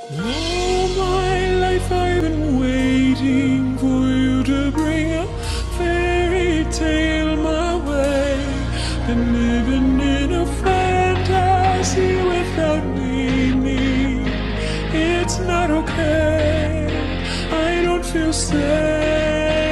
All my life I've been waiting for you to bring a fairy tale my way. Been living in a fantasy without meaning. It's not okay, I don't feel safe.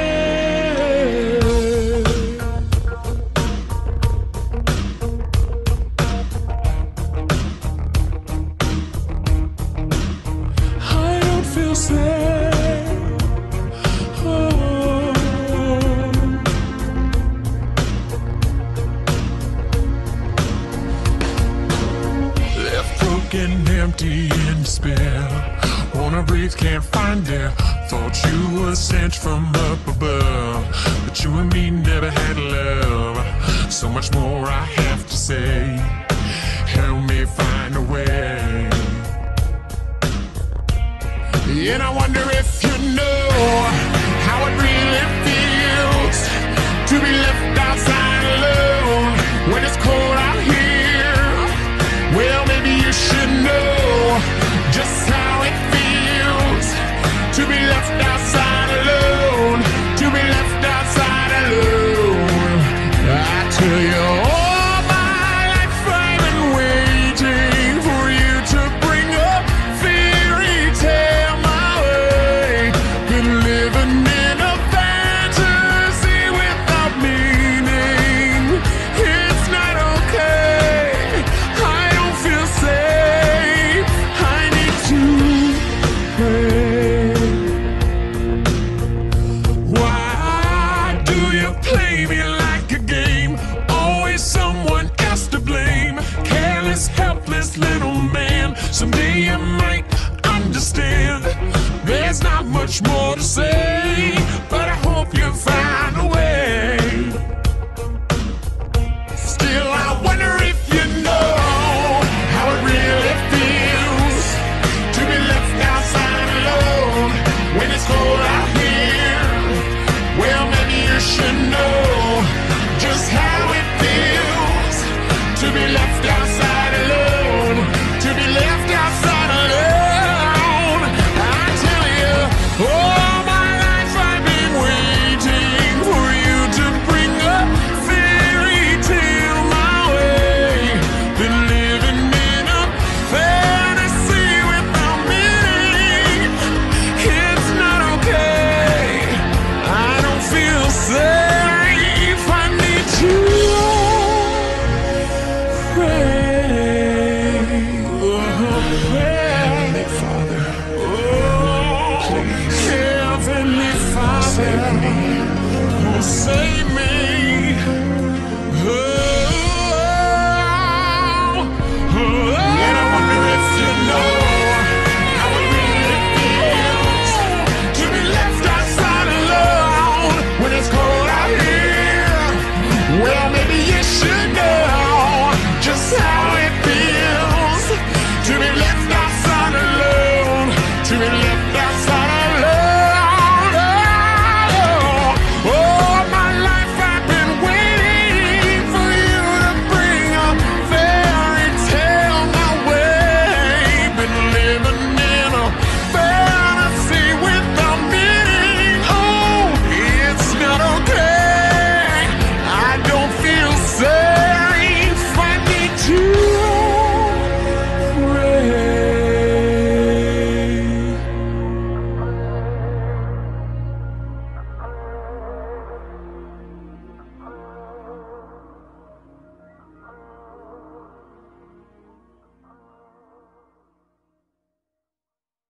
Broken, empty, in despair. Wanna breathe, can't find air. Thought you were sent from up above, but you and me never had love. So much more I have to say. Help me find a way. And I wonder if you know how it really feels to be left outside alone when it's cold out here. Well, maybe you should know just how it feels to be left outside alone, to be left outside alone. I tell you, all my life I've been waiting for you to bring a fairy tale my way. Been living in a fantasy without meaning. It's not okay, I don't feel safe, I need to pray. Why do you play me like a game? Always someone else to blame. Careless, helpless little man. Someday you might understand. There's not much more to say, but I hope you find